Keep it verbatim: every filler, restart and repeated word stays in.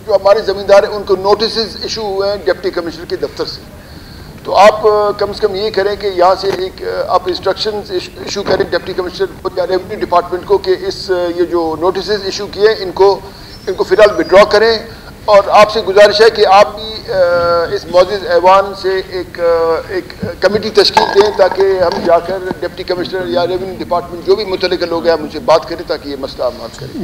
जो हमारे ज़मींदार हैं उनको नोटिस इशू हुए हैं डिप्टी कमिश्नर के दफ्तर से, तो आप कम से कम ये करें कि यहाँ से एक आप इंस्ट्रक्शंस इशू करें डिप्टी कमिश्नर या रेवेन्यू डिपार्टमेंट को कि इस ये जो नोटिस इशू किए इनको इनको फ़िलहाल विड्रॉ करें। और आपसे गुजारिश है कि आप भी इस मौजूद ऐवान से एक एक कमेटी तश्कील दें ताकि हम जाकर डिप्टी कमिश्नर या रेवेन्यू डिपार्टमेंट जो भी मुतल्लिक़ लोग हैं हम उनसे बात करें ताकि ये मसला हम हल करें।